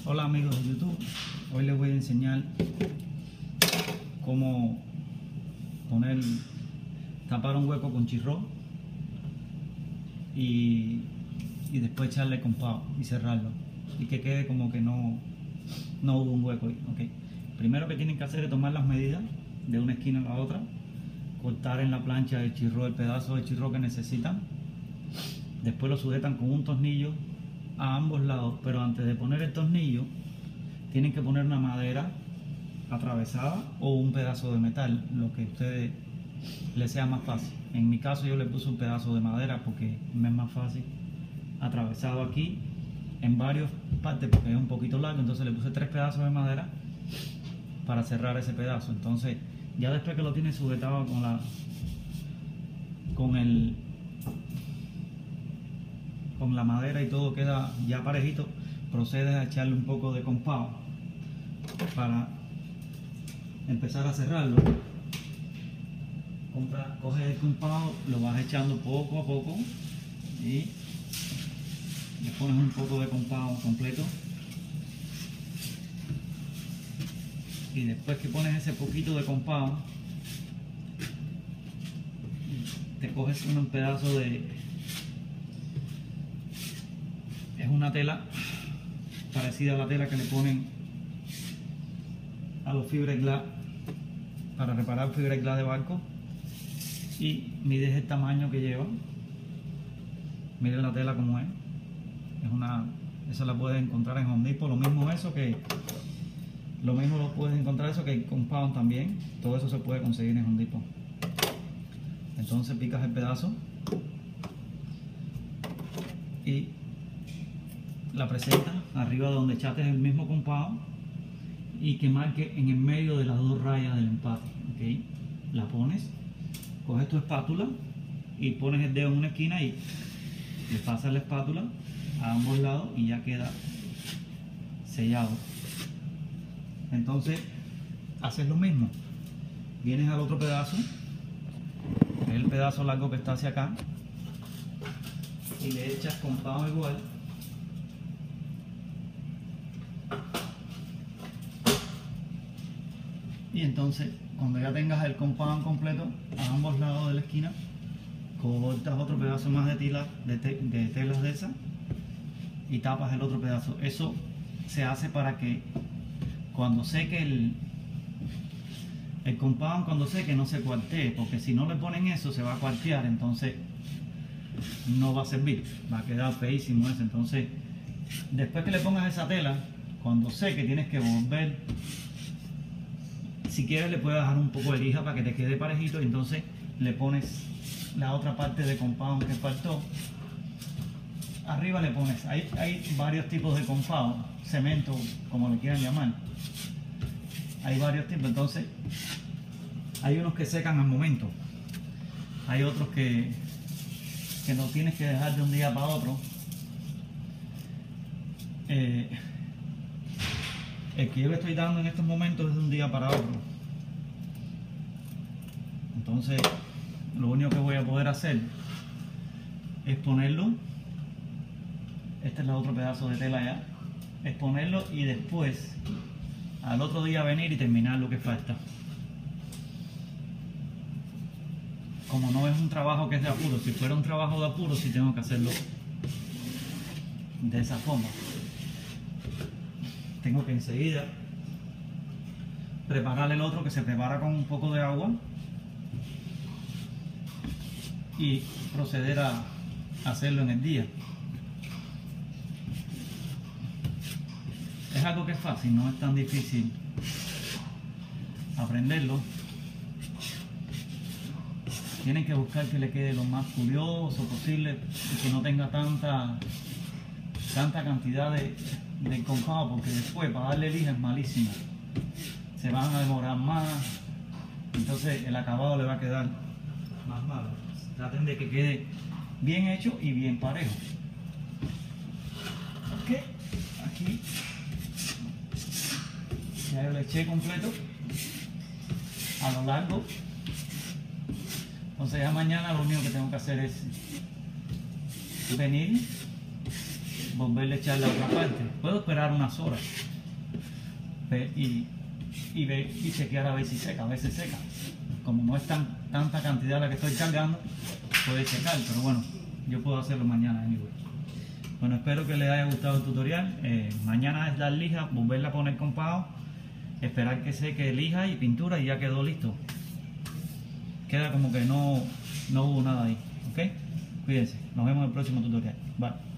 Hola amigos de YouTube, hoy les voy a enseñar cómo tapar un hueco con chirró y después echarle compás y cerrarlo y que quede como que no hubo un hueco ahí. Okay. Primero que tienen que hacer es tomar las medidas de una esquina a la otra, cortar en la plancha de chirró el pedazo de chirró que necesitan, después lo sujetan con un tornillo a ambos lados, pero antes de poner el tornillo tienen que poner una madera atravesada o un pedazo de metal, lo que a ustedes les sea más fácil. En mi caso yo le puse un pedazo de madera porque me es más fácil, atravesado aquí en varias partes porque es un poquito largo, entonces le puse 3 pedazos de madera para cerrar ese pedazo. Entonces ya después que lo tiene sujetado con la madera y todo queda ya parejito, procedes a echarle un poco de compás para empezar a cerrarlo. Coges el compás, lo vas echando poco a poco y le pones un poco de compás completo, y después que pones ese poquito de compás te coges un pedazo es una tela parecida a la tela que le ponen a los fiberglass para reparar fiberglass de barco, y mides el tamaño que lleva. Miren la tela como es. Esa la puedes encontrar en Home Depot. Lo mismo lo puedes encontrar eso que el compound también. Todo eso se puede conseguir en Home Depot. Entonces picas el pedazo y la presentas arriba donde echaste el mismo compound y que marque en el medio de las 2 rayas del empate. ¿Okay? La pones, coges tu espátula y pones el dedo en una esquina y le pasas la espátula a ambos lados y ya queda sellado. Entonces haces lo mismo, vienes al otro pedazo, que es el pedazo largo que está hacia acá, y le echas compás igual. Y entonces cuando ya tengas el compound completo a ambos lados de la esquina, cortas otro pedazo más de telas de esas y tapas el otro pedazo. Eso se hace para que cuando seque el compound, cuando seque no se cuartee, porque si no le ponen eso se va a cuartear, entonces no va a servir, va a quedar feísimo eso. Entonces después que le pongas esa tela, cuando seque tienes que volver. Si quieres le puedes dejar un poco de lija para que te quede parejito, y entonces le pones la otra parte de compound que faltó. Arriba le pones, hay varios tipos de compound, cemento, como le quieran llamar. Hay varios tipos, entonces hay unos que secan al momento. Hay otros que no tienes que dejar de un día para otro. El que yo le estoy dando en estos momentos es de un día para otro. Entonces lo único que voy a poder hacer es ponerlo. Este es el otro pedazo de tela ya. Es ponerlo y después al otro día venir y terminar lo que falta. Como no es un trabajo que es de apuro, si fuera un trabajo de apuro sí tengo que hacerlo de esa forma. Tengo que enseguida preparar el otro, que se prepara con un poco de agua, y proceder a hacerlo en el día. Es algo que es fácil, no es tan difícil aprenderlo. Tienen que buscar que le quede lo más curioso posible y que no tenga tanta cantidad de compás, porque después para darle lija es malísimo, se van a demorar más, entonces el acabado le va a quedar más malo. Traten de que quede bien hecho y bien parejo. Ok, aquí ya yo le eché completo a lo largo. Entonces ya mañana lo único que tengo que hacer es venir volverle a echar la otra parte. Puedo esperar unas horas y chequear a ver si seca, a veces seca. Como no es tanta cantidad la que estoy cargando, puede secar, pero bueno, yo puedo hacerlo mañana anyway. Bueno, espero que les haya gustado el tutorial. Mañana es la lija, volverla a poner con pavo, esperar que seque lija y pintura y ya quedó listo. Queda como que no hubo nada ahí, ¿ok? Cuídense, nos vemos en el próximo tutorial. Bye.